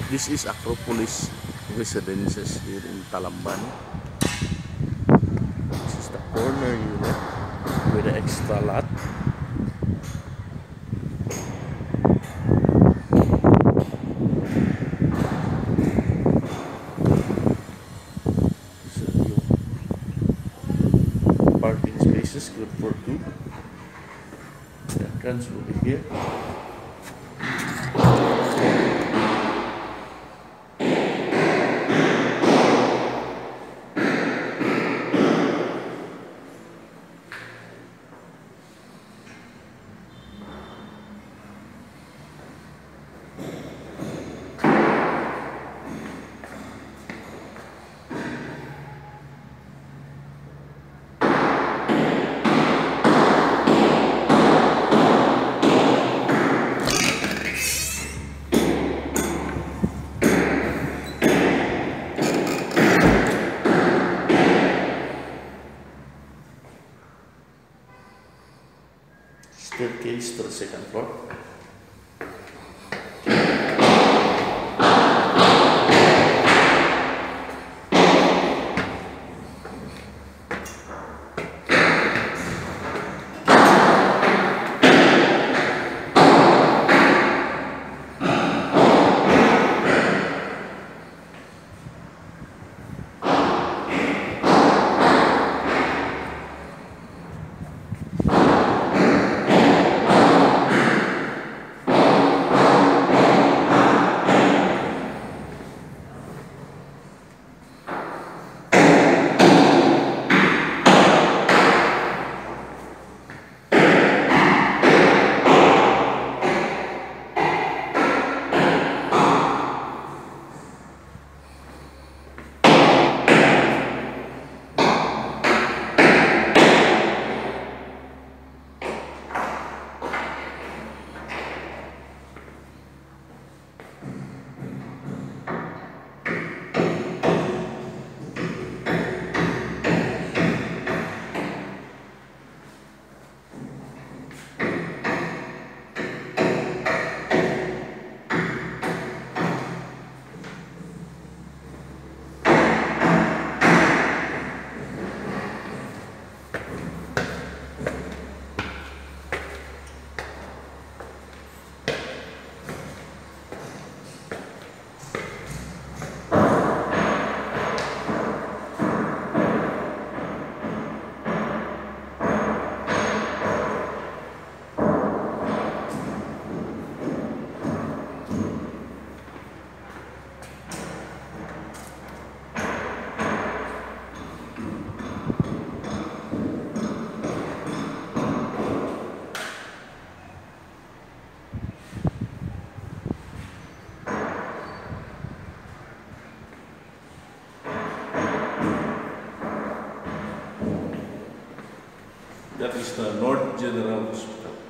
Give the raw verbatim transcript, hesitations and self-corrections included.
This is Acropolis residences here in Talamban. This is the corner unit with the extra lot. So yung parking spaces good for two. The entrance will be here. Staircase to the second floor. That is the North General Hospital.